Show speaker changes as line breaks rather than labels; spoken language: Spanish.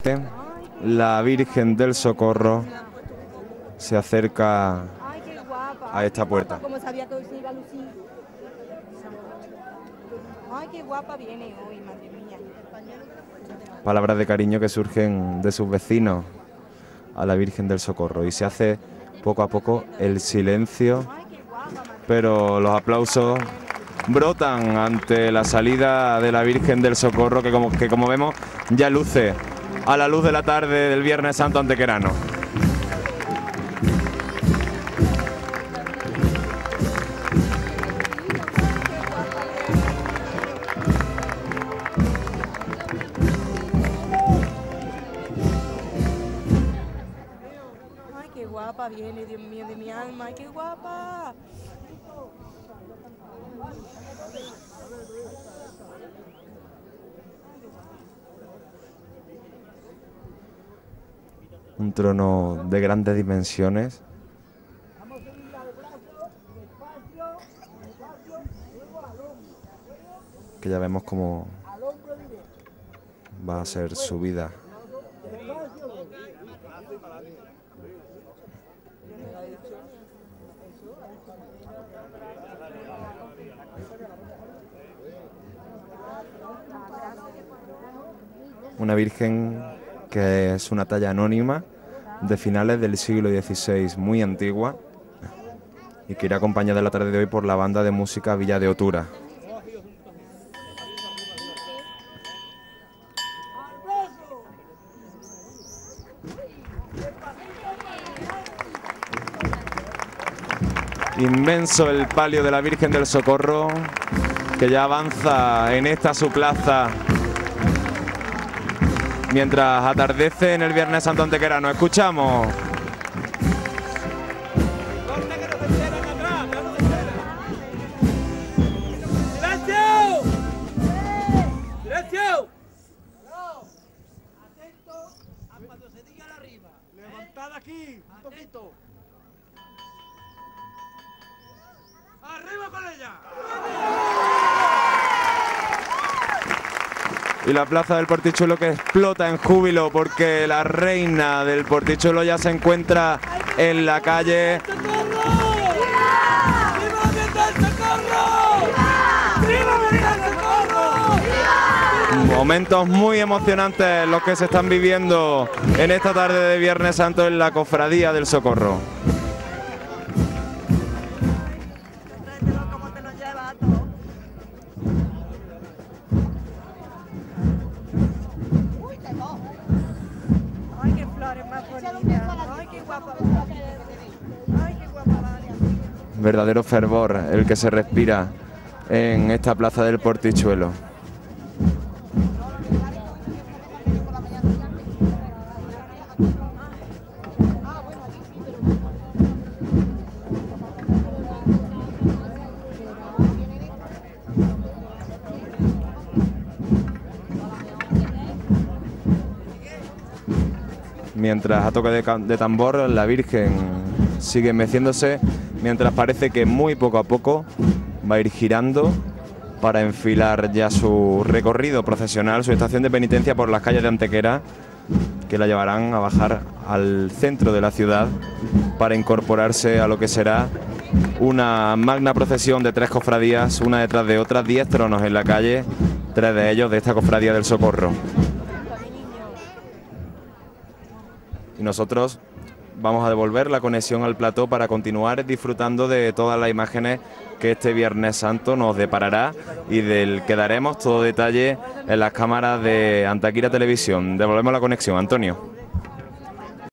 La Virgen del Socorro se acerca a esta puerta.
Como sabía que hoy se iba a lucir. Ay, qué guapa viene hoy, madre mía.
Palabras de cariño que surgen de sus vecinos a la Virgen del Socorro, y se hace poco a poco el silencio, pero los aplausos brotan ante la salida de la Virgen del Socorro, que como vemos ya luce a la luz de la tarde del Viernes Santo antequerano.
Ay, qué guapa viene, Dios mío de mi alma. Ay, qué guapa.
Un trono de grandes dimensiones, que ya vemos cómo va a ser subida. Una virgen que es una talla anónima de finales del siglo XVI, muy antigua, y que irá acompañada en la tarde de hoy por la banda de música Villa de Otura. Inmenso el palio de la Virgen del Socorro, que ya avanza en esta su plaza mientras atardece en el Viernes Santo antequerano. Escuchamos.
¡Silencio! ¡Silencio! Atento a cuando se diga la rima. Levantad aquí un poquito. ¡Arriba con ella!
Y la plaza del Portichuelo que explota en júbilo, porque la reina del Portichuelo ya se encuentra en la calle. Momentos muy emocionantes los que se están viviendo en esta tarde de Viernes Santo en la Cofradía del Socorro.
Ay, qué flores más bonitas. Ay, qué guapa. Ay, qué guapa Vale.
Verdadero fervor el que se respira en esta plaza del Portichuelo. Mientras a toque de tambor la Virgen sigue meciéndose, mientras parece que muy poco a poco va a ir girando para enfilar ya su recorrido procesional, su estación de penitencia por las calles de Antequera, que la llevarán a bajar al centro de la ciudad para incorporarse a lo que será una magna procesión de 3 cofradías, una detrás de otra, 10 tronos en la calle, 3 de ellos de esta Cofradía del Socorro. Y nosotros vamos a devolver la conexión al plató para continuar disfrutando de todas las imágenes que este Viernes Santo nos deparará y del que daremos todo detalle en las cámaras de Antequera Televisión. Devolvemos la conexión, Antonio.